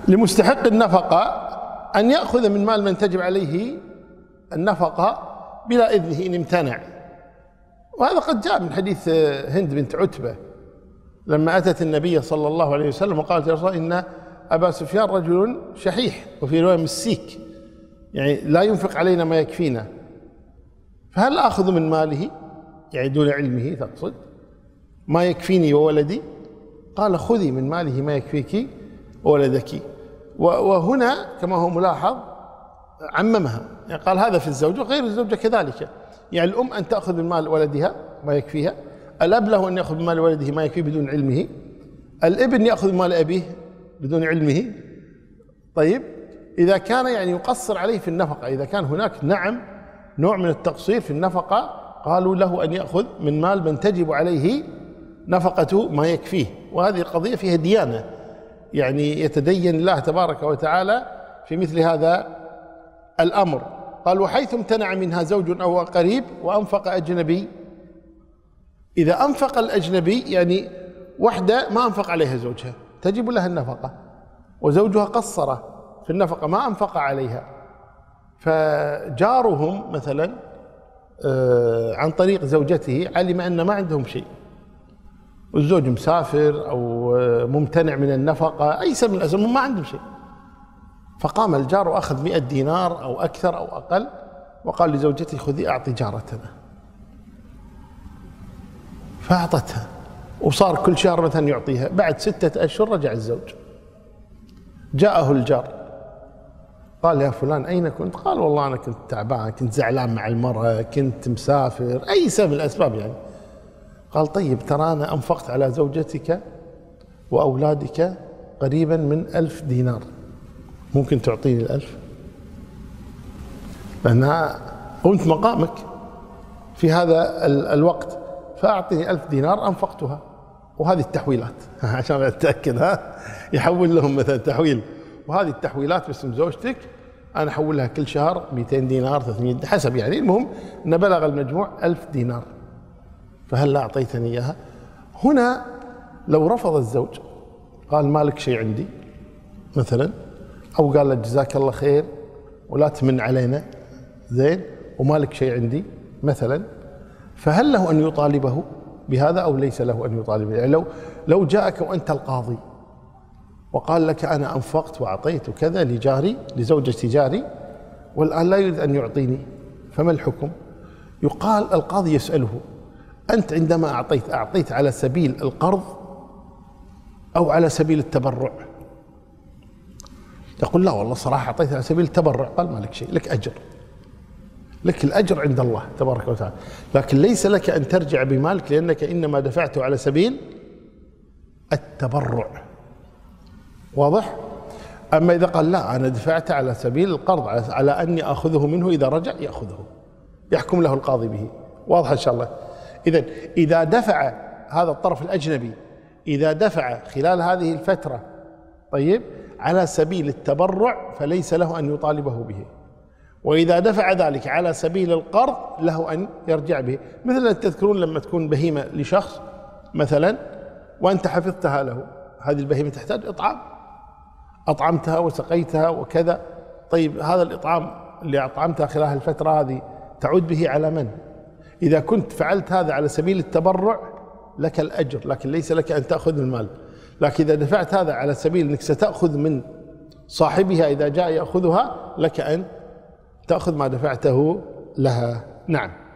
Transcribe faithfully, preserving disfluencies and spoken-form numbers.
لمستحق النفقة أن يأخذ من مال من تجب عليه النفقة بلا إذنه إن امتنع. وهذا قد جاء من حديث هند بنت عتبة لما أتت النبي صلى الله عليه وسلم وقالت يا رسول الله إن أبا سفيان رجل شحيح، وفي رواية مسيك، يعني لا ينفق علينا ما يكفينا، فهل آخذ من ماله، يعني دون علمه تقصد، ما يكفيني وولدي؟ قال خذي من ماله ما يكفيك وولدك. وهنا كما هو ملاحظ عممها، يعني قال هذا في الزوج وغير الزوجة كذلك. يعني الأم أن تأخذ من مال ولدها ما يكفيها، الأب له أن يأخذ من مال ولده ما يكفيه بدون علمه، الابن يأخذ من مال أبيه بدون علمه. طيب إذا كان يعني يقصر عليه في النفقة، إذا كان هناك نعم نوع من التقصير في النفقة، قالوا له أن يأخذ من مال من تجب عليه نفقته ما يكفيه. وهذه القضية فيها ديانة، يعني يتدين الله تبارك وتعالى في مثل هذا الأمر. قال وحيث امتنع منها زوج أو قريب وأنفق أجنبي. إذا أنفق الأجنبي يعني وحدة ما أنفق عليها زوجها تجب لها النفقة، وزوجها قصر في النفقة ما أنفق عليها، فجارهم مثلا عن طريق زوجته علم أن ما عندهم شيء، والزوج مسافر أو ممتنع من النفقة، أي سبب من الأسباب ما عندهم شيء، فقام الجار وأخذ مئة دينار أو أكثر أو أقل وقال لزوجته خذي أعطي جارتنا، فأعطتها وصار كل شهر مثلا يعطيها. بعد ستة أشهر رجع الزوج، جاءه الجار قال يا فلان أين كنت؟ قال والله أنا كنت تعبان، كنت زعلان مع المرأة، كنت مسافر، أي سبب من الأسباب يعني. قال طيب ترى أنا أنفقت على زوجتك وأولادك قريبا من ألف دينار، ممكن تعطيني الألف؟ لأنها قمت مقامك في هذا الوقت، فأعطني ألف دينار أنفقتها. وهذه التحويلات عشان أتأكد، ها يحول لهم مثلا تحويل، وهذه التحويلات باسم زوجتك أنا أحولها كل شهر مئتين دينار ثلاثمئة حسب، يعني المهم أن بلغ المجموع ألف دينار، فهل لا أعطيتني إياها؟ هنا لو رفض الزوج قال ما لك شيء عندي مثلا، أو قال له جزاك الله خير ولا تمن علينا زين وما لك شيء عندي مثلا، فهل له أن يطالبه بهذا أو ليس له أن يطالبه؟ يعني لو لو جاءك وأنت القاضي وقال لك أنا أنفقت وأعطيت كذا لجاري لزوجة جاري والآن لا يريد أن يعطيني، فما الحكم؟ يقال القاضي يسأله أنت عندما أعطيت أعطيت على سبيل القرض أو على سبيل التبرع؟ يقول لا والله صراحة أعطيت على سبيل التبرع. قال ما لك شيء، لك أجر، لك الأجر عند الله تبارك وتعالى، لكن ليس لك أن ترجع بمالك لأنك إنما دفعته على سبيل التبرع. واضح؟ أما إذا قال لا أنا دفعت على سبيل القرض على أني أخذه منه إذا رجع يأخذه، يحكم له القاضي به. واضح إن شاء الله؟ إذن إذا دفع هذا الطرف الأجنبي، إذا دفع خلال هذه الفترة طيب على سبيل التبرع فليس له أن يطالبه به، وإذا دفع ذلك على سبيل القرض له أن يرجع به. مثلا تذكرون لما تكون بهيمة لشخص مثلا وأنت حفظتها له، هذه البهيمة تحتاج إطعام، أطعمتها وسقيتها وكذا، طيب هذا الإطعام اللي أطعمتها خلال الفترة هذه تعود به على من؟ إذا كنت فعلت هذا على سبيل التبرع لك الأجر، لكن ليس لك أن تأخذ المال. لكن إذا دفعت هذا على سبيل أنك ستأخذ من صاحبها إذا جاء يأخذها، لك أن تأخذ ما دفعته لها. نعم.